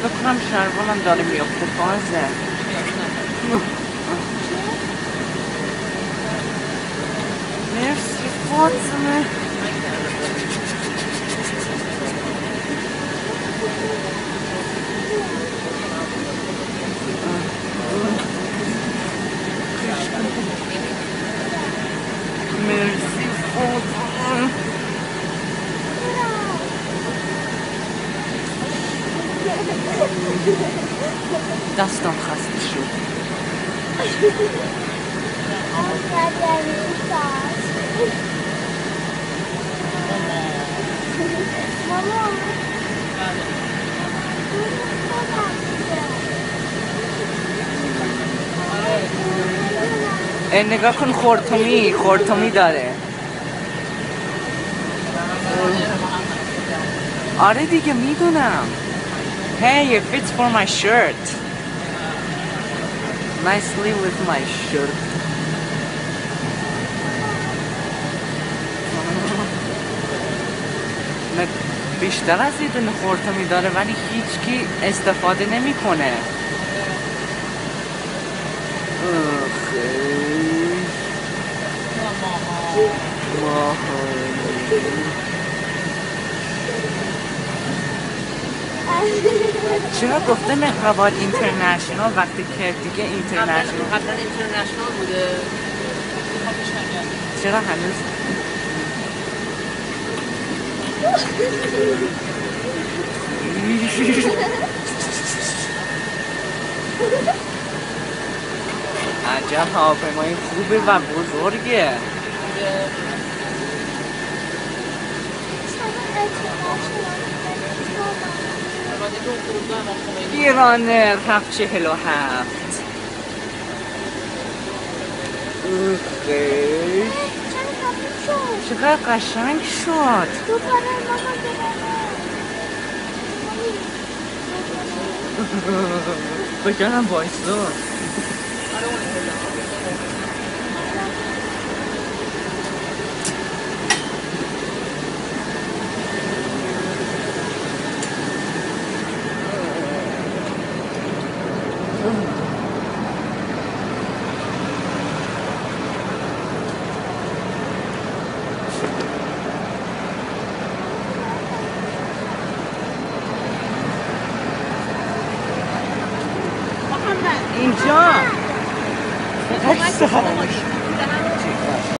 بکنم شلوارم داره میفته بازه. مرسی فاطمه. مرسی فاطمه. دستم خسته شد. نگاه کن خورتومی داره. آره دیگه میدونم. Hey, it fits for my shirt. Nicely with my shirt. بیشتر از یه دونه خورتومی داره ولی هیچکی استفاده نمیکنه. چرا گفته مهربان اینترنشنال وقتی که دیگه اینترنشنال قبلا اینترنشنال بوده. چرا هنوز عجب هواپیمای خوبه و بزرگه. ایرانر 747. چقدر قشنگ شد. بکنم بایستون.